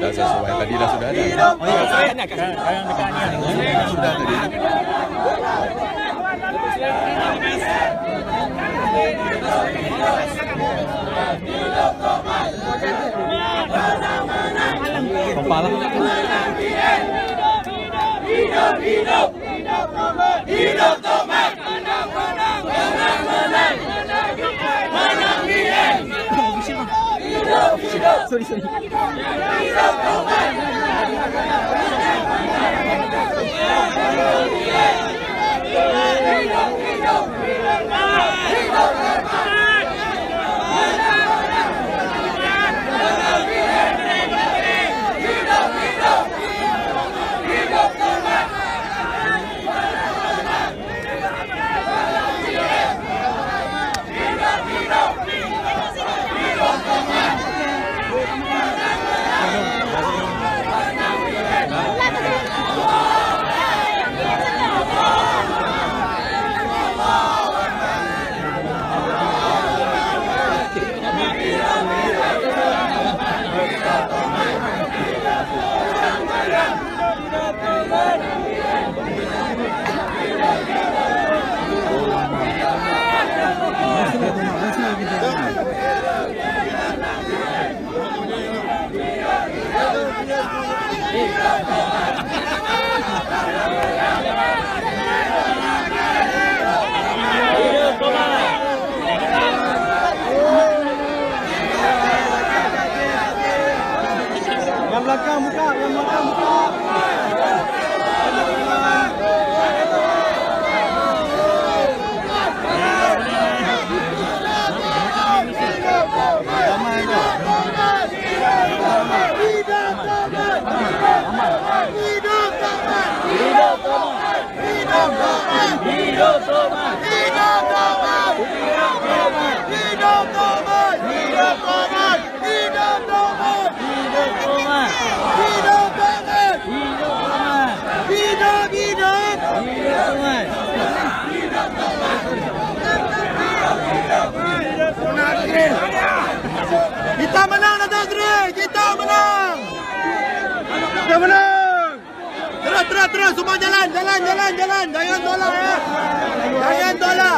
Dah sesuai tadi dah sudah ada. Oh ya, sekarang dekat ni. Sudah tadi. Kepala. Hidup, hidup, hidup Tomat, hidup Tomat, menang, menang, menang, menang, menang BN. Hidup, hidup, Sorry. hidup Tomat. Hidup, hidup, hidup Tomat. Yang belakang buka, yang belakang buka. Hidup Tomat, hidup Tomat, hidup Tomat, hidup Tomat, hidup Tomat, hidup Tomat, hidup Tomat, hidup Tomat, hidup Tomat, hidup hidup, hidup Tomat, hidup Tomat, kita menang Negeri, kita menang, kita menang. Terus, semua jalan, jangan tolak ya. Jangan tolak.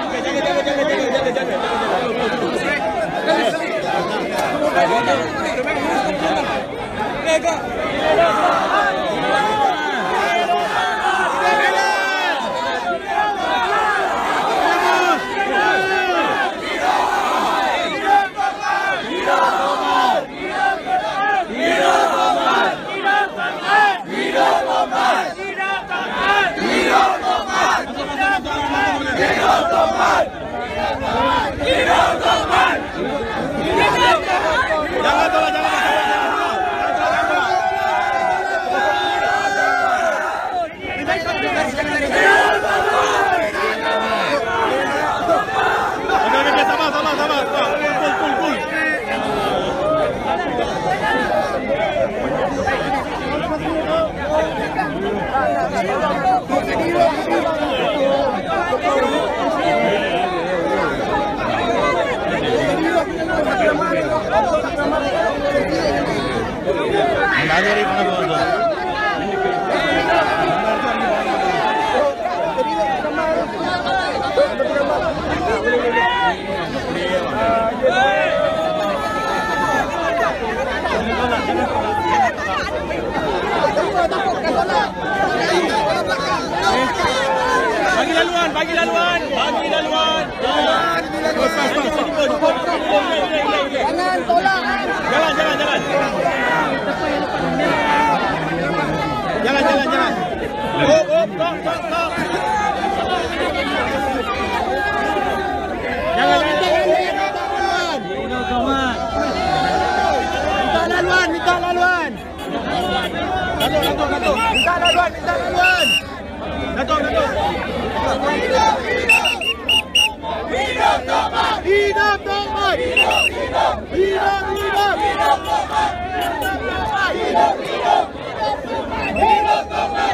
Bagi laluan. Jangan tolak. Jalan. Stop. Jangan. Minta laluan. Datuk. Minta laluan. Datuk. Hidup Tomat. Hidup Tomat. Hidup Tomat. Hidup Tomat.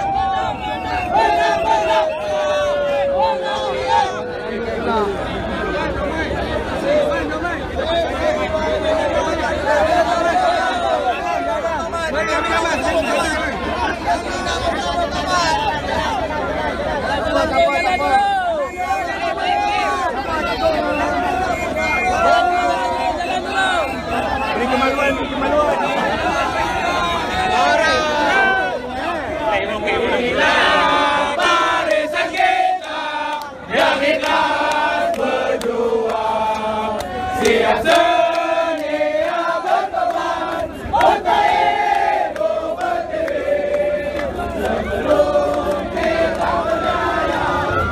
Siap sedia berteman, bertahibu berdiri sebelum kita berdaya.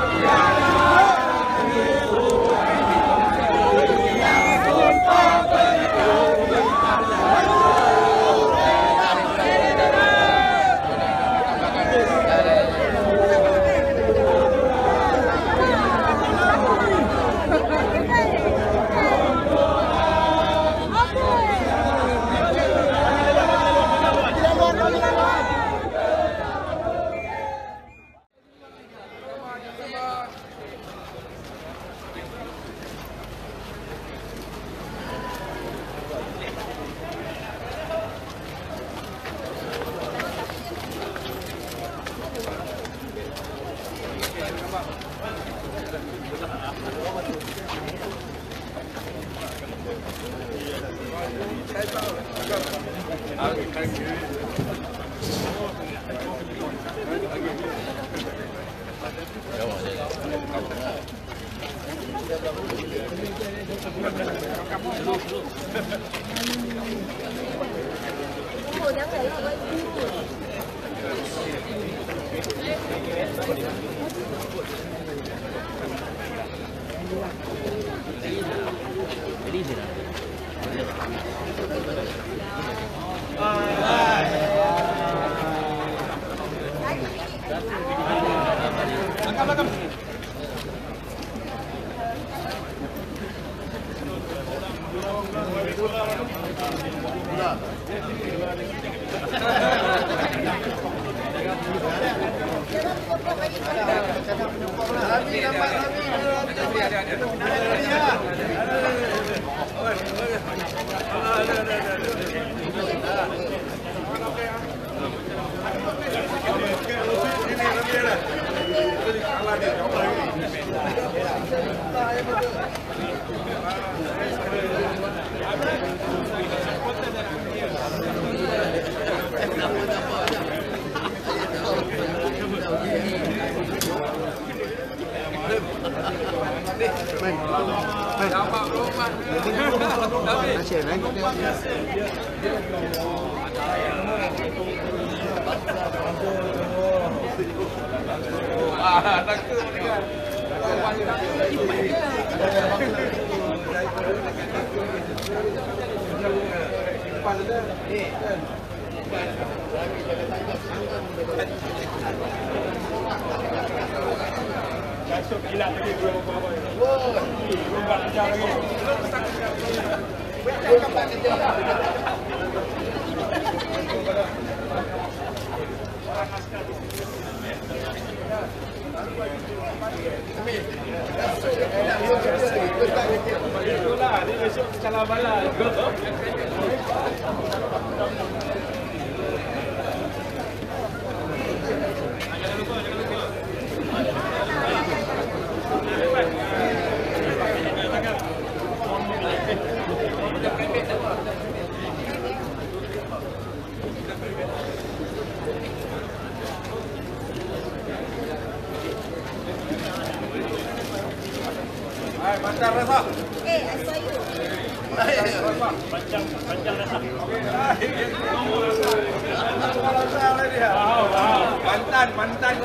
Mantan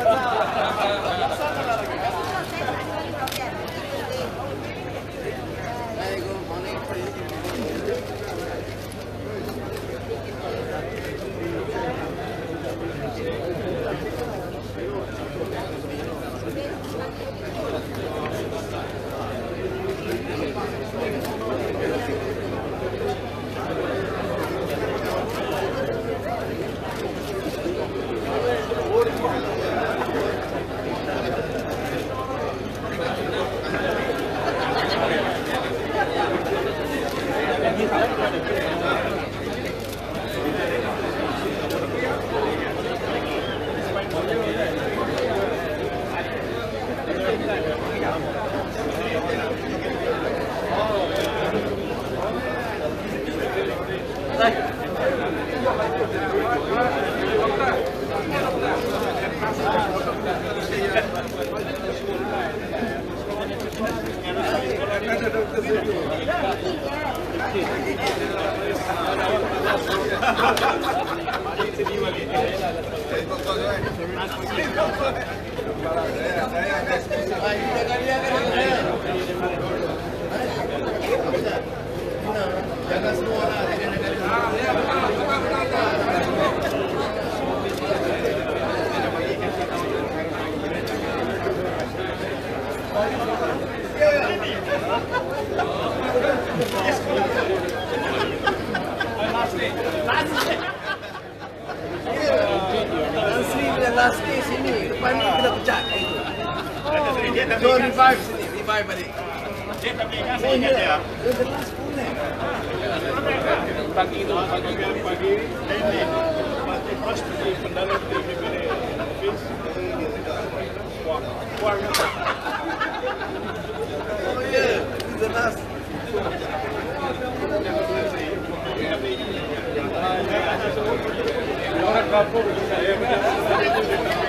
Last day sini, depan ni kena pecat. So revive sini, revive balik. Oh ya, the last one. Pagi ini pas pergi pendarat di office. Oh yeah, the last. Orang kapur